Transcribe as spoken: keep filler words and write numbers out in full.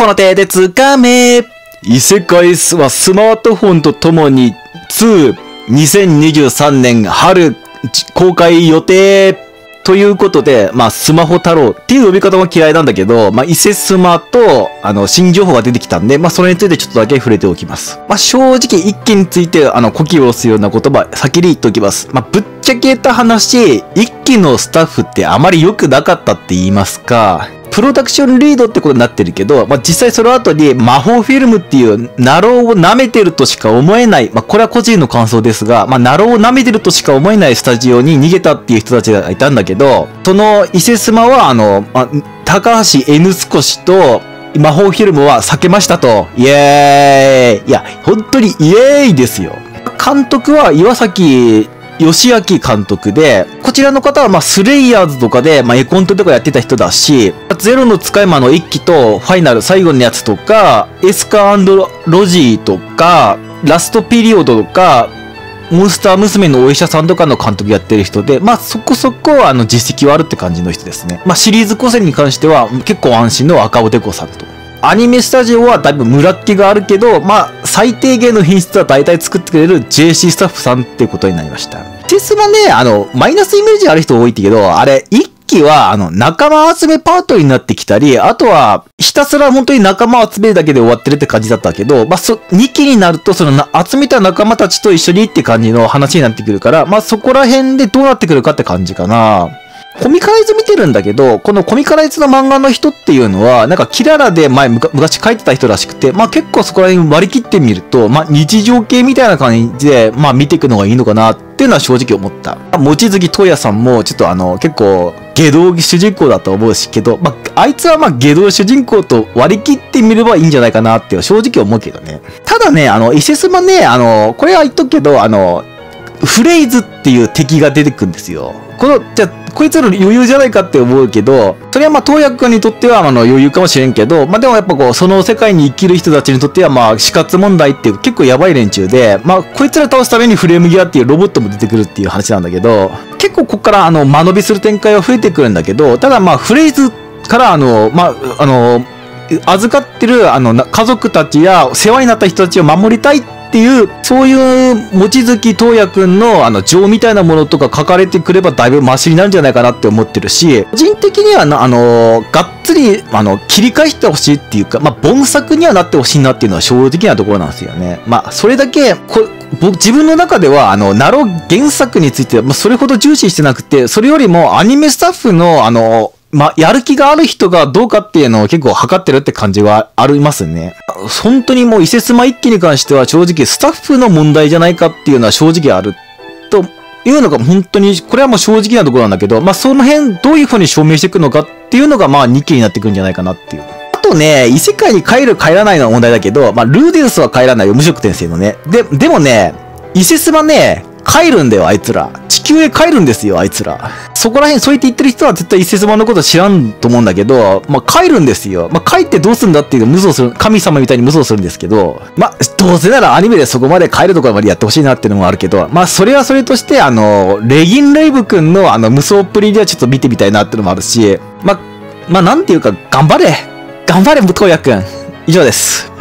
この手で掴め。異世界はスマートフォンとともにに、にせんにじゅうさんねん春公開予定ということで、まあスマホ太郎っていう呼び方も嫌いなんだけど、まあ伊勢スマとあの新情報が出てきたんで、まあそれについてちょっとだけ触れておきます。まあ正直一期についてあの呼気を押すような言葉先に言っておきます。まあぶっちゃけた話、一期のスタッフってあまり良くなかったって言いますか。プロダクションリードってことになってるけど、まあ、実際その後に魔法フィルムっていうナローを舐めてるとしか思えない、まあ、これは個人の感想ですが、まあ、ナローを舐めてるとしか思えないスタジオに逃げたっていう人たちがいたんだけど、その伊勢スマはあの、まあ、高橋 N 少しと魔法フィルムは避けましたと。イエーイ。いや、本当にイエーイですよ。監督は岩崎吉明監督で、こちらの方はまあスレイヤーズとかで、まあエコントとかやってた人だし、ゼロの使い魔の一期とファイナル最後のやつとか、エスカー&ロジーとか、ラストピリオドとか、モンスター娘のお医者さんとかの監督やってる人で、まあそこそこあの実績はあるって感じの人ですね。まあシリーズ構成に関しては結構安心の赤尾デコさんと。アニメスタジオはだいぶムラっ気があるけど、まあ、最低限の品質は大体作ってくれる ジェーシー スタッフさんっていうことになりました。テスはね、あの、マイナスイメージある人多いけど、あれ、一期は、あの、仲間集めパートになってきたり、あとは、ひたすら本当に仲間を集めるだけで終わってるって感じだったけど、まあ、そ、にきになると、そのな、集めた仲間たちと一緒にって感じの話になってくるから、まあ、そこら辺でどうなってくるかって感じかな。コミカライズ見てるんだけど、このコミカライズの漫画の人っていうのは、なんかキララで前むか昔書いてた人らしくて、まあ結構そこら辺割り切ってみると、まあ日常系みたいな感じで、まあ見ていくのがいいのかなっていうのは正直思った。望月東也さんもちょっとあの結構下道主人公だと思うしけど、まああいつはまあ下道主人公と割り切ってみればいいんじゃないかなって正直思うけどね。ただね、あの、伊勢スマね、あの、これは言っとくけど、あの、フレイズっていう敵が出てくるんですよ。この、じゃこいつらの余裕じゃないかって思うけど、それはまあ、東也君にとってはあの余裕かもしれんけど、まあでもやっぱこう、その世界に生きる人たちにとってはまあ、死活問題っていう結構やばい連中で、まあ、こいつら倒すためにフレームギアっていうロボットも出てくるっていう話なんだけど、結構ここからあの、間延びする展開は増えてくるんだけど、ただまあ、フレイズからあの、まあ、あの、預かってるあの、家族たちや世話になった人たちを守りたいっていう、そういう望月東也くんのあの情みたいなものとか書かれてくればだいぶマシになるんじゃないかなって思ってるし、個人的にはな、あの、がっつり、あの、切り返してほしいっていうか、まあ、本作にはなってほしいなっていうのは正直なところなんですよね。まあ、それだけ、こ僕、自分の中では、あの、ナロ原作については、まあ、それほど重視してなくて、それよりもアニメスタッフの、あの、まあ、やる気がある人がどうかっていうのを結構測ってるって感じはありますね。本当にもう伊勢スマ一期に関しては正直スタッフの問題じゃないかっていうのは正直あるというのが本当に、これはもう正直なところなんだけど、まあその辺どういう風に証明していくのかっていうのがまあにきになってくるんじゃないかなっていう。あとね、異世界に帰る帰らないのは問題だけど、まあルーデウスは帰らないよ、無職転生のね。で、でもね、伊勢スマね、帰るんだよ、あいつら。地球へ帰るんですよ、あいつら。そこら辺、そう言って言ってる人は絶対伊勢スマのこと知らんと思うんだけど、まあ、帰るんですよ。まあ、帰ってどうするんだっていう無双する、神様みたいに無双するんですけど、まあ、どうせならアニメでそこまで帰るところまでやってほしいなっていうのもあるけど、まあ、それはそれとして、あの、レギンレイブ君のあの、無双っぷりではちょっと見てみたいなっていうのもあるし、まあ、まあ、なんていうか、頑張れ頑張れ、東也君。以上です。